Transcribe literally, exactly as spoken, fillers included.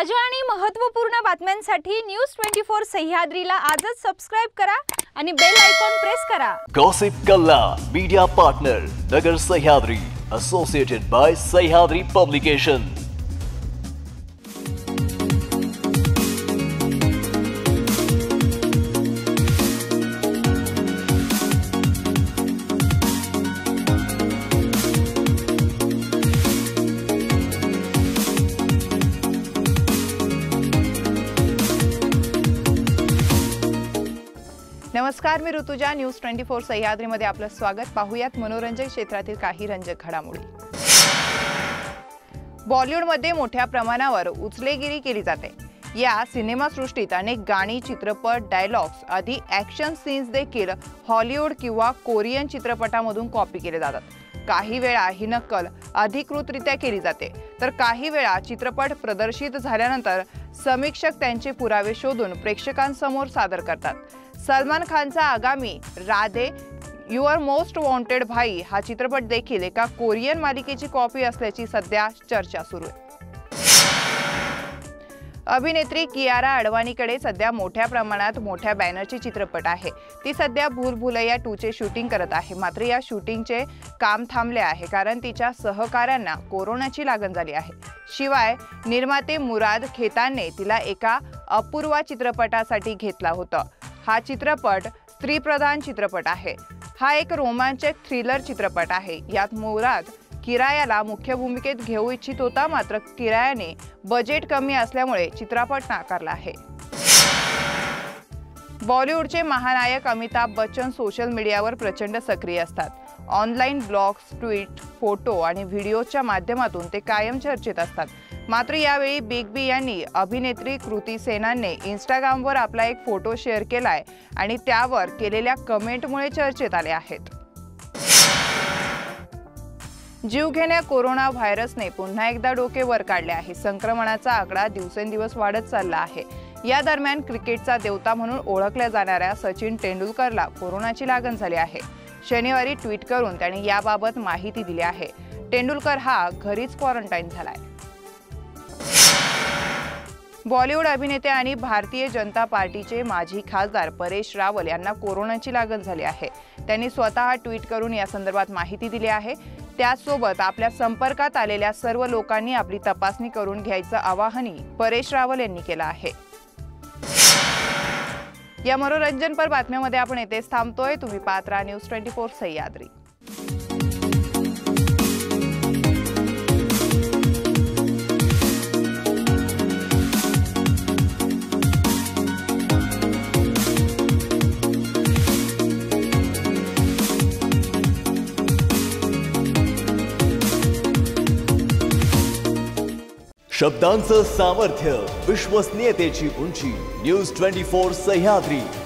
ताज्या आणि महत्त्वपूर्ण बातम्यांसाठी न्यूज ट्वेंटी फोर सह्याद्रीला आजच सबस्क्राइब करा आणि बेल आयकॉन प्रेस करा। Gossip Kalla media partner Nagar Sahyadri associated by Sahyadri publication. नमस्कार, मी ऋतुजा। न्यूज ट्वेंटी फोर सह्याद्रीमध्ये आपलं स्वागत। पाहूयात मनोरंजन क्षेत्रातील काही रंजक घडामोडी। बॉलिवूडमध्ये मोठ्या प्रमाणावर उचलेगिरी केली जाते। या सिनेमासृष्टीत अनेक गाणी, चित्रपट, डायलॉग्स आदी ॲक्शन सीन्स देखील हॉलिवूड किंवा कोरियन चित्रपटामधून कॉपी केले जातात। काही वेळा ही नक्कल अधिकृतरित्या केली जाते, तर काही वेळा चित्रपट प्रदर्शित झाल्यानंतर समीक्षक त्यांचे पुरावे शोधून प्रेक्षकांसमोर सादर करतात। सलमान खानचा आगामी राधे युअर मोस्ट वॉन्टेड भाई हा चित्रपट देखील एका कोरियन मालिकेची कॉपी असल्याची सध्या चर्चा सुरू आहे। अभिनेत्री कियारा अडवाणीकडे सध्या मोठ्या प्रमाणात मोठ्या बॅनरचे चित्रपट आहे। ती सध्या भूल भुलैया टू चे शूटिंग करत आहे। मात्र या शूटिंगचे काम थांबले आहे कारण तिच्या सहकाऱ्यांना कोरोनाची लागण झाली आहे। शिवाय निर्माते मुराद खेतानने तिला एका अपूर्वा चित्रपटासाठी घेतला होता। हा चित्रपट स्त्रीप्रधान चित्रपट आहे। हा एक रोमांचक थ्रिलर चित्रपट आहे। यात मुराद किरायाला मुख्य भूमिकेत घेऊ इच्छित होता, मात्र किरायाने बजेट कमी असल्यामुळे चित्रपट नाकारला आहे। बॉलिवूडचे महानायक अमिताभ बच्चन सोशल मीडियावर प्रचंड सक्रिय असतात। ऑनलाईन ब्लॉग्स, ट्विट, फोटो आणि व्हिडिओच्या माध्यमातून ते कायम चर्चेत असतात। मात्र यावेळी बिग बी यांनी अभिनेत्री कृती सेनानने इंस्टाग्रामवर आपला एक फोटो शेअर केलाय आणि त्यावर केलेल्या कमेंटमुळे चर्चेत आले आहेत। जीवघेण्या कोरोना व्हायरसने पुन्हा एकदा डोके वर काढले आहे। संक्रमणाचा आकडा दिवसेंदिवस वाढत चालला आहे। या दरम्यान क्रिकेटचा देवता म्हणून ओळखल्या जाणाऱ्या सचिन तेंडुलकरला कोरोनाची लागण झाली आहे। शनिवारी ट्विट करून त्याने याबाबत माहिती दिली आहे। तेंडुलकर हा घरीच क्वारंटाईन झालाय। बॉलिवूड अभिनेते आणि भारतीय जनता पार्टीचे माजी खासदार परेश रावल यांना कोरोनाची लागण झाली आहे। त्यांनी स्वतः ट्विट करून या संदर्भात माहिती दिली आहे। त्यासोबत आपल्या संपर्कात आलेल्या सर्व लोकांनी आपली तपासणी करून घ्यायचं आवाहनही परेश रावल यांनी केलं आहे। या मनोरंजनपर बातम्यांमध्ये आपण येथेच थांबतोय। तुम्ही पाहत राहा न्यूज ट्वेंटी फोर सह्याद्री। शब्दांचं सामर्थ्य, विश्वसनीयतेची उंची। News twenty four Sahyadri.